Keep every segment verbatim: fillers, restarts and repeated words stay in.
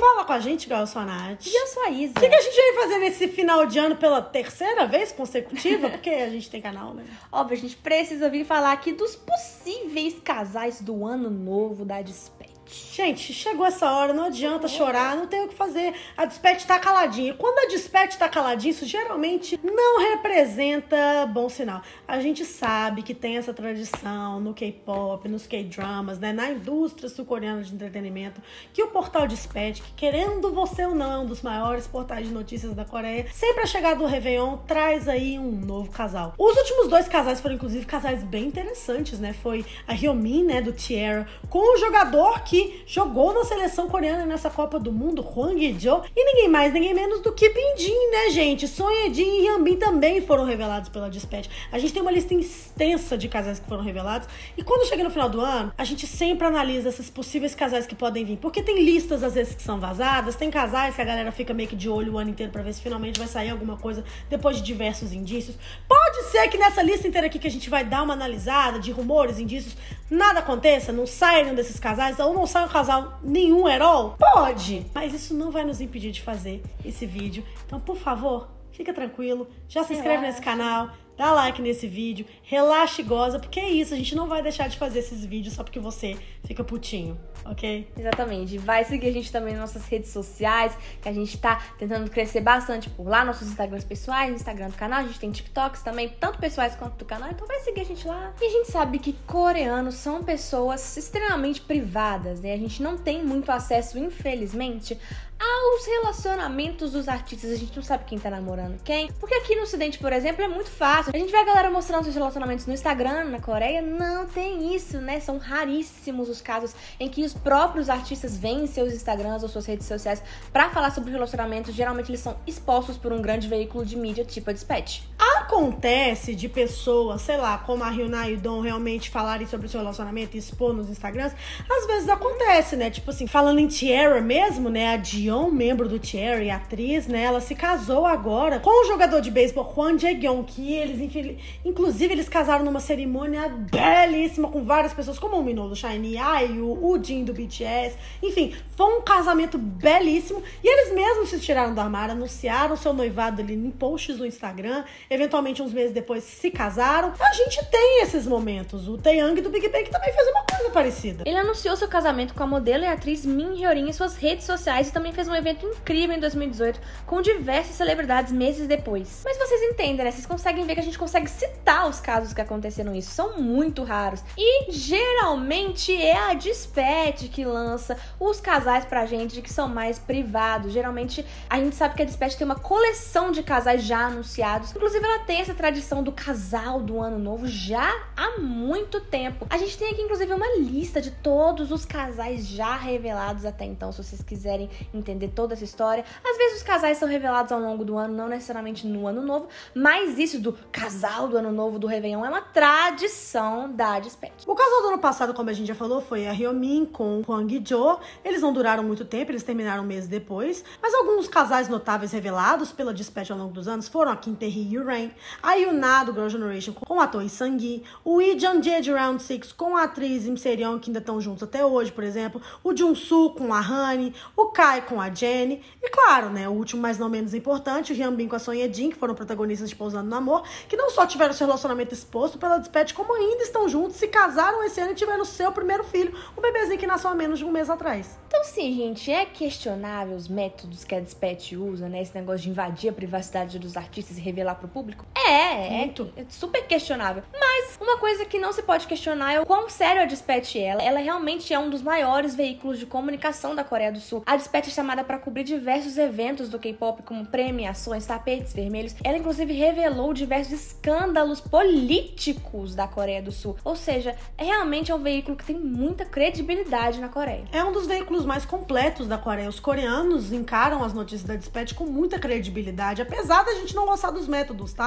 Fala com a gente, igual eu sou a Nath. E eu sou a Isa. O que, que a gente vai fazer nesse final de ano pela terceira vez consecutiva? Porque a gente tem canal, né? Óbvio, a gente precisa vir falar aqui dos possíveis casais do ano novo da Dispet. Gente, chegou essa hora, não adianta chorar, não tem o que fazer. A Dispet tá caladinha. Quando a Dispet tá caladinha, isso geralmente não representa bom sinal. A gente sabe que tem essa tradição no K-pop, nos K-dramas, né, na indústria sul-coreana de entretenimento, que o portal Dispet, que querendo você ou não, é um dos maiores portais de notícias da Coreia, sempre a chegada do Réveillon traz aí um novo casal. Os últimos dois casais foram, inclusive, casais bem interessantes, né? Foi a Hyomin, né, do T-ara, com o jogador que que jogou na seleção coreana nessa Copa do Mundo, Hwang Hee-jo, e ninguém mais, ninguém menos do que Bin-jin, né, gente? Son Ye-jin e Hyun-bin também foram revelados pela Dispet. A gente tem uma lista extensa de casais que foram revelados, e quando chega no final do ano, a gente sempre analisa esses possíveis casais que podem vir, porque tem listas, às vezes, que são vazadas, tem casais que a galera fica meio que de olho o ano inteiro pra ver se finalmente vai sair alguma coisa depois de diversos indícios. Pode ser que nessa lista inteira aqui que a gente vai dar uma analisada de rumores, indícios, nada aconteça, não saia nenhum desses casais, ou não sai um casal nenhum herói? Pode! Mas isso não vai nos impedir de fazer esse vídeo. Então, por favor, fica tranquilo, já se inscreve Relaxa. nesse canal, dá like nesse vídeo, relaxa e goza, porque é isso, a gente não vai deixar de fazer esses vídeos só porque você fica putinho, ok? Exatamente. Vai seguir a gente também nas nossas redes sociais, que a gente tá tentando crescer bastante por lá, nossos Instagrams pessoais, Instagram do canal, a gente tem TikToks também, tanto pessoais quanto do canal, então vai seguir a gente lá. E a gente sabe que coreanos são pessoas extremamente privadas, né? A gente não tem muito acesso, infelizmente, aos relacionamentos dos artistas. A gente não sabe quem tá namorando quem, porque aqui no Ocidente, por exemplo, é muito fácil. A gente vê a galera mostrando seus relacionamentos no Instagram, na Coreia, não tem isso, né? São raríssimos os casos em que os próprios artistas vêm seus Instagrams ou suas redes sociais pra falar sobre relacionamentos. Geralmente eles são expostos por um grande veículo de mídia, tipo a Dispet. Acontece de pessoas, sei lá, como a Hyuna e o Dong realmente falarem sobre o seu relacionamento e expor nos Instagrams, às vezes acontece, né? Tipo assim, falando em T-ara mesmo, né? A Jiyeon, membro do T-ara e atriz, né? Ela se casou agora com o jogador de beisebol Hwang Jae-kyung, que eles, inclusive, eles casaram numa cerimônia belíssima com várias pessoas, como o Minho do SHINee, IU, o Jin do B T S, enfim, foi um casamento belíssimo e eles mesmos se tiraram do armário, anunciaram seu noivado ali em posts no Instagram, eventualmente uns meses depois se casaram. A gente tem esses momentos. O Taeyang do Big Bang também fez uma coisa parecida. Ele anunciou seu casamento com a modelo e atriz Min Hyorin em suas redes sociais e também fez um evento incrível em dois mil e dezoito com diversas celebridades meses depois. Mas vocês entendem, né? Vocês conseguem ver que a gente consegue citar os casos que aconteceram isso. São muito raros. E geralmente é a Dispet que lança os casais pra gente que são mais privados. Geralmente a gente sabe que a Dispet tem uma coleção de casais já anunciados. Inclusive ela tem essa tradição do casal do ano novo já há muito tempo. A gente tem aqui inclusive uma lista de todos os casais já revelados até então, se vocês quiserem entender toda essa história. Às vezes os casais são revelados ao longo do ano, não necessariamente no ano novo, mas isso do casal do ano novo do Réveillon é uma tradição da Dispet. O casal do ano passado, como a gente já falou, foi a Hyomin com Hwang Hee-jo. Eles não duraram muito tempo, eles terminaram um mês depois, mas alguns casais notáveis revelados pela Dispet ao longo dos anos foram a Kim Tae-hee e Rain, a Yuna do Girl Generation com o ator Lee Sang-gi, o Lee Jung-jae de Round Six com a atriz Im Se-ryung, que ainda estão juntos até hoje, por exemplo, o Jung-soo com a Honey, o Kai com a Jennie, e claro, né, o último, mas não menos importante, o Hyun-bin com a Son Ye-jin, que foram protagonistas de Pousando no Amor, que não só tiveram seu relacionamento exposto pela Dispet, como ainda estão juntos, se casaram esse ano e tiveram seu primeiro filho, um bebezinho que nasceu há menos de um mês atrás. Então sim, gente, é questionável os métodos que a Dispet usa, né, esse negócio de invadir a privacidade dos artistas e revelar pro público. É, Muito. é, é super questionável. Mas uma coisa que não se pode questionar é o quão sério a Dispet é. Ela, ela realmente é um dos maiores veículos de comunicação da Coreia do Sul. A Dispet é chamada para cobrir diversos eventos do K-pop, como premiações, tapetes vermelhos. Ela, inclusive, revelou diversos escândalos políticos da Coreia do Sul. Ou seja, é realmente é um veículo que tem muita credibilidade na Coreia. É um dos veículos mais completos da Coreia. Os coreanos encaram as notícias da Dispet com muita credibilidade, apesar da gente não gostar dos métodos, tá?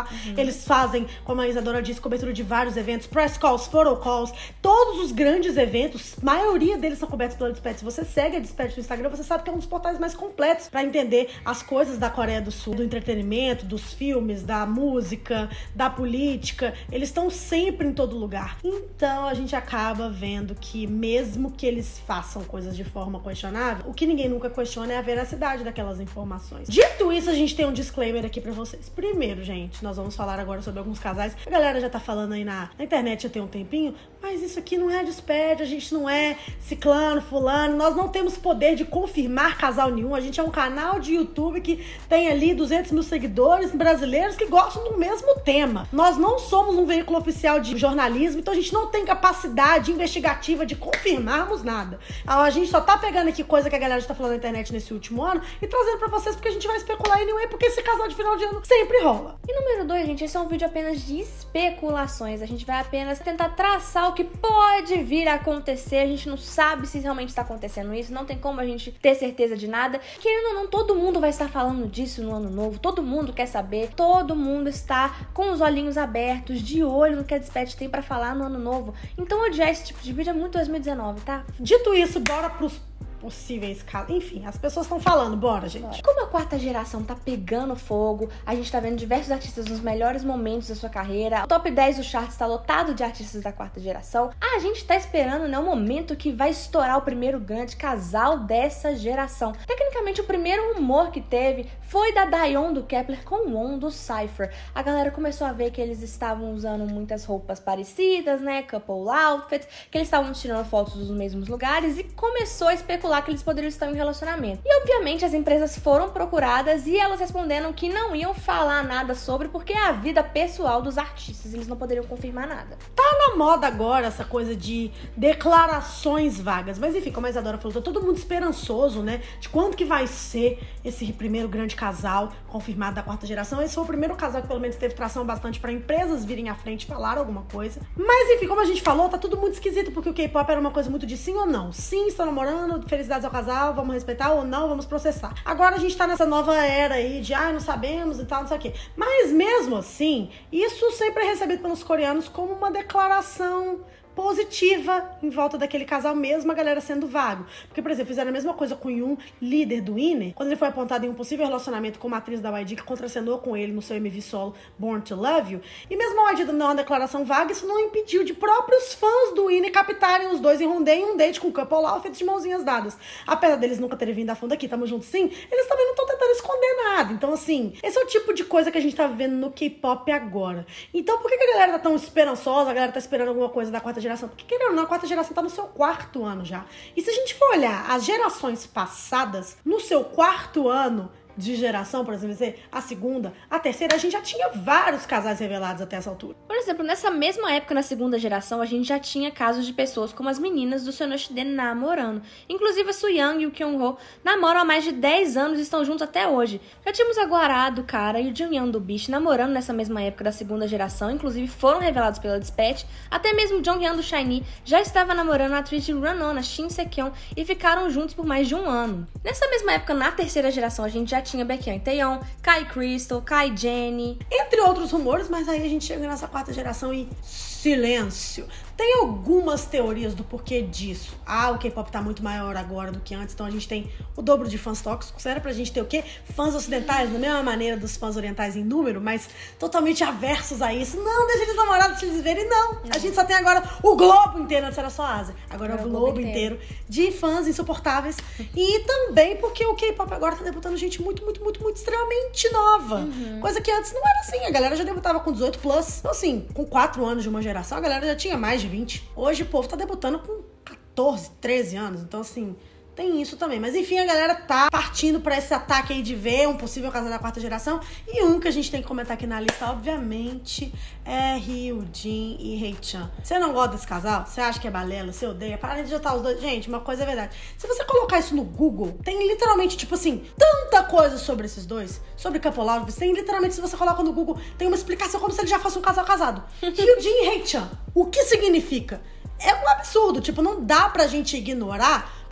Uhum. Eles fazem, como a Isadora disse, cobertura de vários eventos, press calls, photo calls, todos os grandes eventos, a maioria deles são cobertos pela Dispatch. Se você segue a Dispatch no Instagram, você sabe que é um dos portais mais completos pra entender as coisas da Coreia do Sul, do entretenimento, dos filmes, da música, da política. Eles estão sempre em todo lugar. Então a gente acaba vendo que mesmo que eles façam coisas de forma questionável, o que ninguém nunca questiona é a veracidade daquelas informações. Dito isso, a gente tem um disclaimer aqui pra vocês. Primeiro, gente, nós vamos falar agora sobre alguns casais. A galera já tá falando aí na, na internet já tem um tempinho, mas isso aqui não é Dispatch, a gente não é ciclano, fulano, nós não temos poder de confirmar casal nenhum. A gente é um canal de YouTube que tem ali duzentos mil seguidores brasileiros que gostam do mesmo tema. Nós não somos um veículo oficial de jornalismo, então a gente não tem capacidade investigativa de confirmarmos nada. A gente só tá pegando aqui coisa que a galera já tá falando na internet nesse último ano e trazendo pra vocês porque a gente vai especular anyway, porque esse casal de final de ano sempre rola. E número dois, gente, esse é um vídeo apenas de especulações. A gente vai apenas tentar traçar o que pode vir a acontecer. A gente não sabe se realmente está acontecendo isso, não tem como a gente ter certeza de nada. Querendo ou não, todo mundo vai estar falando disso no ano novo, todo mundo quer saber, todo mundo está com os olhinhos abertos, de olho no que a Dispatch tem pra falar no ano novo. Então odiar esse tipo de vídeo é muito dois mil e dezenove, tá? Dito isso, bora pros possíveis casos. Enfim, as pessoas estão falando, bora, gente. Como a quarta geração tá pegando fogo, a gente tá vendo diversos artistas nos melhores momentos da sua carreira, o top dez do charts tá lotado de artistas da quarta geração, a gente tá esperando, né, o momento que vai estourar o primeiro grande casal dessa geração. Tecnicamente, o primeiro rumor que teve foi da Daeon do Kepler com o Won do Cypher. A galera começou a ver que eles estavam usando muitas roupas parecidas, né, couple outfits, que eles estavam tirando fotos dos mesmos lugares e começou a especular que eles poderiam estar em relacionamento. E obviamente as empresas foram procuradas e elas responderam que não iam falar nada sobre porque é a vida pessoal dos artistas, eles não poderiam confirmar nada. Tá na moda agora essa coisa de declarações vagas, mas enfim, como a Isadora falou, tá todo mundo esperançoso, né, de quando que vai ser esse primeiro grande casal confirmado da quarta geração. Esse foi o primeiro casal que pelo menos teve tração bastante pra empresas virem à frente e falar alguma coisa. Mas enfim, como a gente falou, tá tudo muito esquisito porque o K-pop era uma coisa muito de sim ou não. Sim, estão namorando, felicidades ao casal, vamos respeitar, ou não, vamos processar. Agora a gente tá nessa nova era aí de, ah, não sabemos e tal, não sei o quê. Mas mesmo assim, isso sempre é recebido pelos coreanos como uma declaração positiva em volta daquele casal, mesmo a galera sendo vago. Porque, por exemplo, fizeram a mesma coisa com o Yoon, líder do I N E, quando ele foi apontado em um possível relacionamento com uma atriz da Y G que contracenou com ele no seu M V solo Born to Love You. E mesmo a Y G dando uma declaração vaga, isso não impediu de próprios fãs do I N E captarem os dois em um day, um date com couple outfits de mãozinhas dadas. Apesar deles nunca terem vindo a fundo aqui, tamo juntos sim, eles também não estão tentando esconder nada. Então, assim, esse é o tipo de coisa que a gente tá vivendo no K-pop agora. Então, por que, que a galera tá tão esperançosa? A galera tá esperando alguma coisa da quarta geração? Porque, querendo ou não, a quarta geração tá no seu quarto ano já. E se a gente for olhar as gerações passadas, no seu quarto ano de geração, por exemplo, dizer, a segunda, a terceira, a gente já tinha vários casais revelados até essa altura. Por exemplo, nessa mesma época, na segunda geração, a gente já tinha casos de pessoas como as meninas do Sonoshide namorando. Inclusive a Suyang e o Kyung-ho namoram há mais de dez anos e estão juntos até hoje. Já tínhamos a Guará do Cara e o Junghyun do Beast namorando nessa mesma época da segunda geração, inclusive foram revelados pela Dispatch. Até mesmo o Jonghyun do SHINee já estava namorando a atriz de Run-On, a Shin Se-kyung, e ficaram juntos por mais de um ano. Nessa mesma época, na terceira geração, a gente já tinha Baekhyun Taeyeon, Kai Crystal, Kai Jennie, entre outros rumores, mas aí a gente chega nessa quarta geração e silêncio. Tem algumas teorias do porquê disso. Ah, o K-pop tá muito maior agora do que antes, então a gente tem o dobro de fãs tóxicos. Era pra gente ter o quê? Fãs ocidentais, da mesma maneira dos fãs orientais em número, mas totalmente aversos a isso. Não, deixa eles namorados, deixa eles verem. Não, não. A gente só tem agora o globo inteiro, antes era só a Ásia. Agora, agora é o globo, globo inteiro. inteiro de fãs insuportáveis. E também porque o K-pop agora tá debutando gente muito, muito, muito, muito extremamente nova. Uhum. Coisa que antes não era assim. A galera já debutava com dezoito plus. Então assim, com quatro anos de uma geração, a galera já tinha mais de vinte. Hoje o povo tá debutando com catorze, treze anos. Então assim, tem isso também. Mas enfim, a galera tá partindo pra esse ataque aí de ver um possível casal da quarta geração. E um que a gente tem que comentar aqui na lista, obviamente, é Hyunjin e Haechan. Você não gosta desse casal? Você acha que é balela? Você odeia? Para de digitar os dois. Gente, uma coisa é verdade. Se você colocar isso no Google, tem literalmente, tipo assim, tanta coisa sobre esses dois. Sobre couple outfits. Tem literalmente, se você coloca no Google, tem uma explicação como se ele já fosse um casal casado. Hyunjin e Haechan. O que significa? É um absurdo. Tipo, não dá pra gente ignorar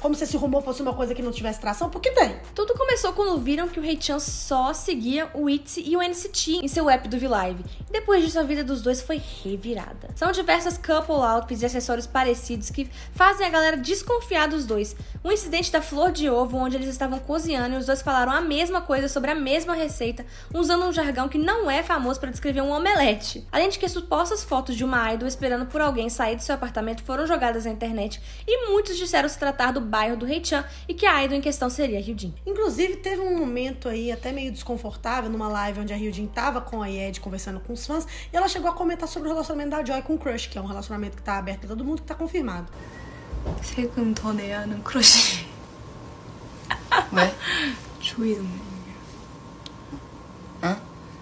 como se esse rumor fosse uma coisa que não tivesse tração, porque tem. Tudo começou quando viram que o Haechan só seguia o ITZY e o N C T em seu app do V-Live. E depois disso, a vida dos dois foi revirada. São diversas couple outfits e acessórios parecidos que fazem a galera desconfiar dos dois. Um incidente da flor de ovo, onde eles estavam cozinhando e os dois falaram a mesma coisa sobre a mesma receita, usando um jargão que não é famoso para descrever um omelete. Além de que supostas fotos de uma idol esperando por alguém sair do seu apartamento foram jogadas na internet e muitos disseram se tratar do bairro do Haechan e que a idol em questão seria a Hyojin. Inclusive, teve um momento aí até meio desconfortável numa live onde a Hyojin tava com a Yed conversando com os fãs e ela chegou a comentar sobre o relacionamento da Joy com o Crush, que é um relacionamento que tá aberto pra todo mundo, que tá confirmado. 세금 더 내야 하는 크러쉬. 왜? 조이 동생이야. 응?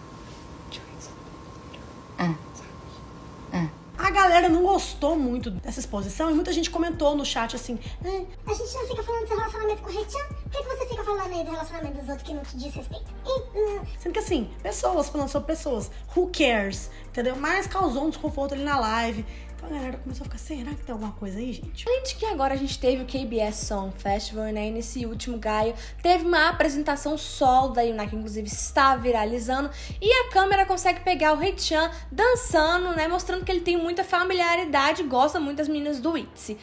응. 응. A galera não gostou muito dessa exposição e muita gente comentou no chat assim: eh, a gente não fica falando do seu relacionamento com o Haechan? Por que, que você fica falando aí do relacionamento dos outros que não te diz respeito? E, hum... Sendo que assim, pessoas falando sobre pessoas, who cares? Entendeu? Mas causou um desconforto ali na live. Então a galera começou a ficar, será que tem alguma coisa aí, gente? Além de que agora a gente teve o K B S Song Festival, né? E nesse último Gaio teve uma apresentação solo da Yuna, que inclusive está viralizando. E a câmera consegue pegar o Haechan dançando, né? Mostrando que ele tem muita familiaridade e gosta muito das meninas do ITZY.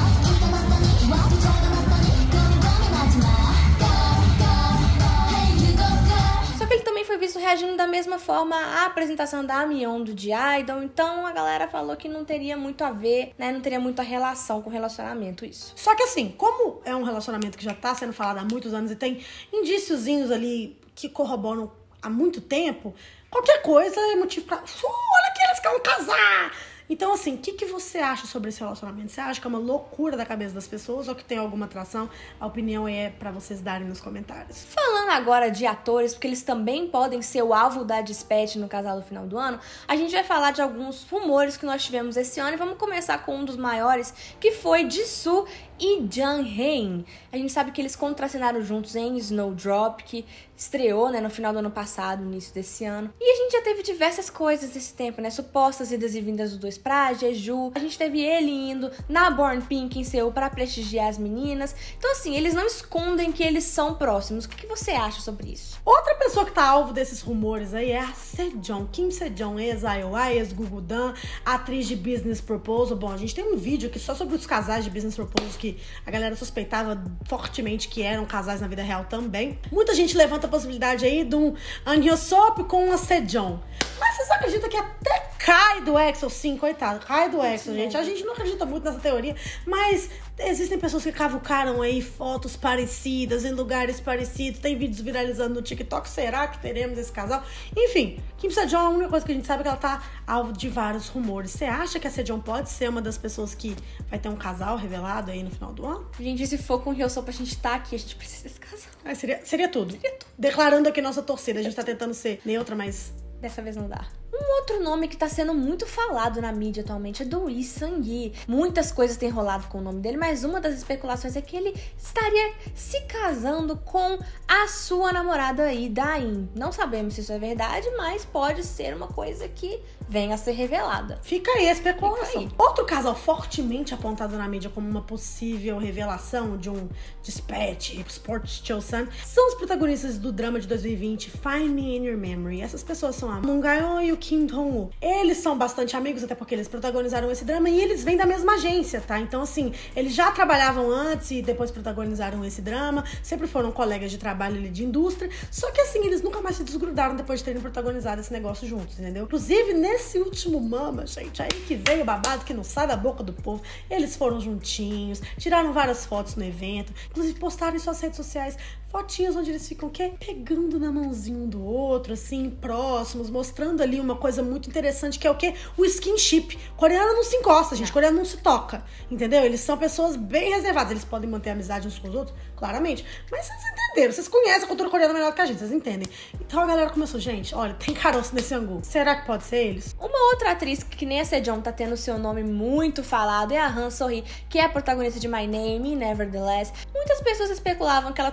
Ele também foi visto reagindo da mesma forma à apresentação da Mion do G-Idol, então a galera falou que não teria muito a ver, né, não teria muita relação com o relacionamento isso. Só que assim, como é um relacionamento que já tá sendo falado há muitos anos e tem indíciozinhos ali que corroboram há muito tempo, qualquer coisa é motivo pra... Uh, olha que eles querem casar! Então, assim, o que, que você acha sobre esse relacionamento? Você acha que é uma loucura da cabeça das pessoas ou que tem alguma atração? A opinião é pra vocês darem nos comentários. Falando agora de atores, porque eles também podem ser o alvo da dispete no casal do final do ano, a gente vai falar de alguns rumores que nós tivemos esse ano e vamos começar com um dos maiores, que foi Jisoo e Jang Hae-in. A gente sabe que eles contracenaram juntos em Snowdrop, que estreou, né, no final do ano passado, no início desse ano. E a gente já teve diversas coisas desse tempo, né, supostas idas e vindas dos dois pra Jeju. A gente teve ele indo na Born Pink em Seul pra prestigiar as meninas. Então, assim, eles não escondem que eles são próximos. O que, que você acha sobre isso? Outra pessoa que tá alvo desses rumores aí é a Sejong, Kim Sejong, ex-I O I, ex-Gugudan, atriz de Business Proposal. Bom, a gente tem um vídeo aqui só sobre os casais de Business Proposal que a galera suspeitava fortemente que eram casais na vida real também. Muita gente levanta a possibilidade aí de um An Hyo-sop com a Sejong. Mas vocês acreditam que até cai do Exo? Sim, coitado, cai do Exo, gente. A gente não acredita muito nessa teoria, mas existem pessoas que cavucaram aí fotos parecidas em lugares parecidos. Tem vídeos viralizando no TikTok. Será que teremos esse casal? Enfim, Kim Sejong, a única coisa que a gente sabe é que ela tá alvo de vários rumores. Você acha que a Sejong pode ser uma das pessoas que vai ter um casal revelado aí no final do ano? Gente, se for com o Hyo-sop pra gente tá aqui, a gente precisa desse casal. Ah, seria, seria tudo. Seria tudo. Declarando aqui nossa torcida. A gente tá tentando ser neutra, mas... dessa vez não dá. Um outro nome que tá sendo muito falado na mídia atualmente é do Lee Sang-gi. Muitas coisas têm rolado com o nome dele, mas uma das especulações é que ele estaria se casando com a sua namorada aí, Da-in. Não sabemos se isso é verdade, mas pode ser uma coisa que venha a ser revelada. Fica aí a especulação. Fica aí. Outro casal fortemente apontado na mídia como uma possível revelação de um dispatch, Sports Chosun, são os protagonistas do drama de dois mil e vinte, Find Me in Your Memory. Essas pessoas são a Moon Ga-eun e o Kim Dong-woo. Eles são bastante amigos, até porque eles protagonizaram esse drama e eles vêm da mesma agência, tá? Então, assim, eles já trabalhavam antes e depois protagonizaram esse drama, sempre foram colegas de trabalho ali de indústria, só que assim, eles nunca mais se desgrudaram depois de terem protagonizado esse negócio juntos, entendeu? Inclusive, nesse último Mama, gente, aí que veio o babado que não sai da boca do povo, eles foram juntinhos, tiraram várias fotos no evento, inclusive postaram em suas redes sociais fotinhas onde eles ficam, o quê? Pegando na mãozinha um do outro, assim, próximos, mostrando ali uma coisa muito interessante, que é o quê? O skinship. Coreano não se encosta, gente. Coreano não se toca, entendeu? Eles são pessoas bem reservadas. Eles podem manter amizade uns com os outros, claramente. Mas vocês entenderam. Vocês conhecem a cultura coreana melhor do que a gente, vocês entendem. Então a galera começou, gente, olha, tem caroço nesse angu. Será que pode ser eles? Uma outra atriz que nem a Sejong tá tendo seu nome muito falado é a Han So-hee, que é a protagonista de My Name e Nevertheless. Muitas pessoas especulavam que ela poderia estar em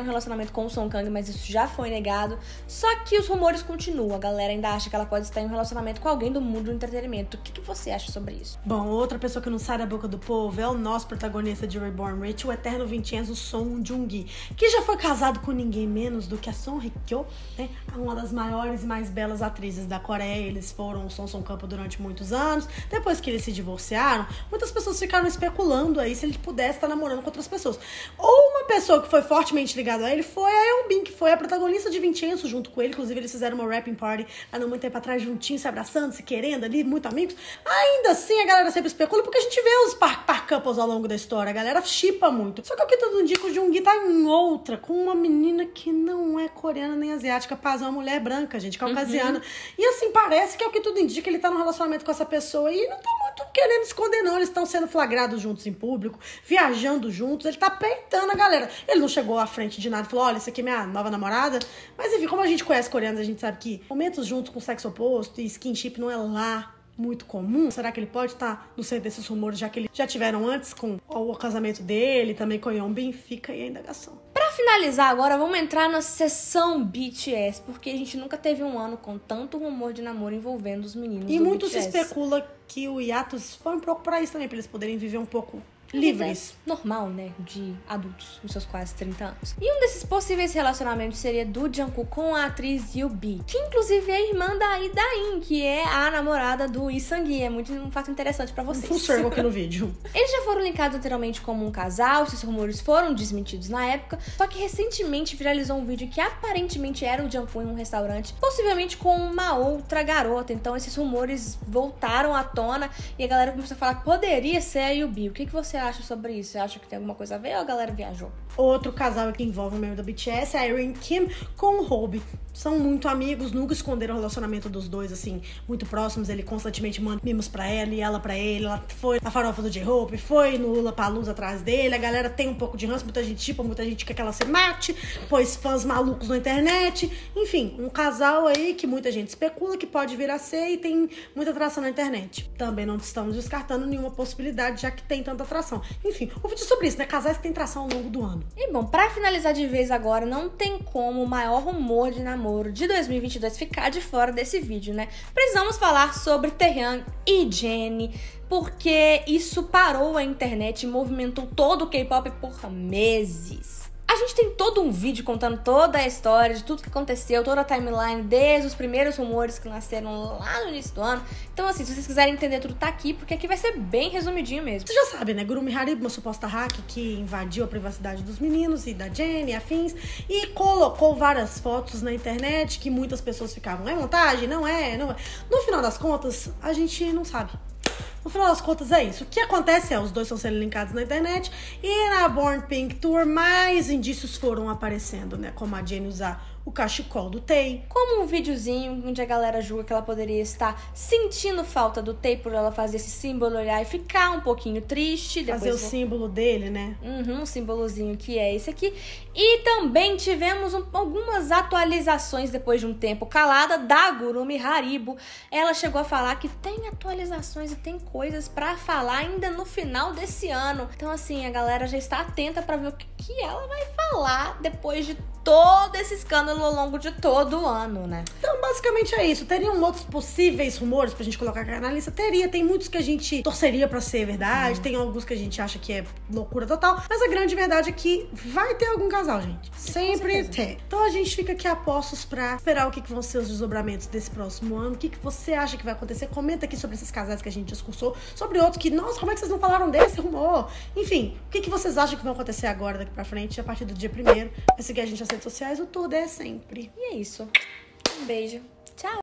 um relacionamento com o Song Kang, mas isso já foi negado. Só que os rumores continuam. A galera ainda acha que ela pode estar em um relacionamento com alguém do mundo do entretenimento. O que, que você acha sobre isso? Bom, outra pessoa que não sai da boca do povo é o nosso protagonista de Reborn Rich, o eterno Vincenzo Song Joong-gi, que já foi casado com ninguém menos do que a Song Hye-kyo, né? Uma das maiores e mais belas atrizes da Coreia. Eles foram o Son Son Campo durante muitos anos. Depois que eles se divorciaram, muitas pessoas ficaram especulando aí se ele pudesse estar namorando com outras pessoas. Ou uma pessoa que foi fortemente ligada a ele foi a Yeon-bin, que foi a protagonista de Vincenzo junto com ele. Inclusive, eles fizeram uma rapping party há não muito tempo atrás, juntinhos, se abraçando, se querendo ali, muito amigos. Ainda assim, a galera sempre especula, porque a gente vê os par, par couples ao longo da história. A galera shippa muito. Só que o que tudo indica, o Joong-gi tá em outra, com uma menina que não é coreana nem asiática, paz, é uma mulher branca, gente, caucasiana. Uhum. E assim, parece que é o que tudo indica, ele tá num relacionamento com essa pessoa e não tá muito querendo esconder, não. Eles estão sendo flagrados juntos em público, viajando juntos, ele tá peitando a galera. Ele não chegou à frente de nada e falou, olha, isso aqui é minha nova namorada. Mas enfim, como a gente conhece coreanos, a gente sabe que momentos juntos com sexo oposto e skinship não é lá muito comum. Será que ele pode estar no centro desses rumores, já que eles já tiveram antes com o casamento dele, também com a Yeon-bin? Fica aí a indagação. Pra finalizar agora, vamos entrar na sessão B T S, porque a gente nunca teve um ano com tanto rumor de namoro envolvendo os meninos e do muito B T S. se especula que o hiatus foi um pouco pra isso também, pra eles poderem viver um pouco livres. É normal, né? De adultos, nos seus quase trinta anos. E um desses possíveis relacionamentos seria do Jungkook com a atriz Yoo-bi, que inclusive é irmã da Lee Da-in, que é a namorada do Lee Sang-gi. É muito um fato interessante pra vocês. Full circle aqui no vídeo. Eles já foram linkados anteriormente como um casal, esses rumores foram desmentidos na época, só que recentemente viralizou um vídeo que aparentemente era o Jungkook em um restaurante, possivelmente com uma outra garota. Então esses rumores voltaram à tona e a galera começou a falar que poderia ser a Yoo-bi. O que, que você acha sobre isso? Você acha que tem alguma coisa a ver ou a galera viajou? Outro casal que envolve o membro da B T S é a Irene Kim com o Hobi. São muito amigos, nunca esconderam o relacionamento dos dois, assim, muito próximos. Ele constantemente manda mimos pra ela e ela pra ele. Ela foi na farofa do J-Hope, foi no Lollapalooza atrás dele. A galera tem um pouco de ranço, muita gente tipo, muita gente quer que ela se mate, pois fãs malucos na internet. Enfim, um casal aí que muita gente especula que pode vir a ser e tem muita atração na internet. Também não estamos descartando nenhuma possibilidade, já que tem tanta atração. Enfim, um vídeo sobre isso, né? Casais que tem atração ao longo do ano. E bom, pra finalizar de vez agora, não tem como o maior rumor de namoro de dois mil e vinte e dois ficar de fora desse vídeo, né? Precisamos falar sobre Taehyung e Jennie, porque isso parou a internet e movimentou todo o K-pop por meses. A gente tem todo um vídeo contando toda a história de tudo que aconteceu, toda a timeline, desde os primeiros rumores que nasceram lá no início do ano. Então, assim, se vocês quiserem entender tudo, tá aqui, porque aqui vai ser bem resumidinho mesmo. Você já sabe, né? Gurumi Harib, uma suposta hack que invadiu a privacidade dos meninos e da Jennie e afins, e colocou várias fotos na internet que muitas pessoas ficavam, é montagem? Não é? Não é. No final das contas, a gente não sabe. No final das contas é isso. O que acontece é, os dois estão sendo linkados na internet e na Born Pink Tour mais indícios foram aparecendo, né? Como a Jennie usar o cachecol do Tae. Como um videozinho onde a galera julga que ela poderia estar sentindo falta do Tae por ela fazer esse símbolo, olhar e ficar um pouquinho triste. Fazer o vou... símbolo dele, né? Uhum, um símbolozinho que é esse aqui. E também tivemos um, algumas atualizações depois de um tempo calada da Gurumi Haribo. Ela chegou a falar que tem atualizações e tem coisas pra falar ainda no final desse ano. Então assim, a galera já está atenta pra ver o que, que ela vai falar depois de todo esse escândalo ao longo de todo o ano, né? Então, basicamente é isso. Teriam outros possíveis rumores pra gente colocar aqui na lista? Teria. Tem muitos que a gente torceria pra ser verdade, hum. tem alguns que a gente acha que é loucura total, mas a grande verdade é que vai ter algum casal, gente. Sempre tem. Então a gente fica aqui a postos pra esperar o que, que vão ser os desdobramentos desse próximo ano. O que, que você acha que vai acontecer? Comenta aqui sobre esses casais que a gente discursou, sobre outros que, nossa, como é que vocês não falaram desse rumor? Enfim, o que, que vocês acham que vai acontecer agora, daqui pra frente, a partir do dia primeiro? Vai seguir a gente nas redes sociais, o tudo é sempre. E é isso. Um beijo. Tchau.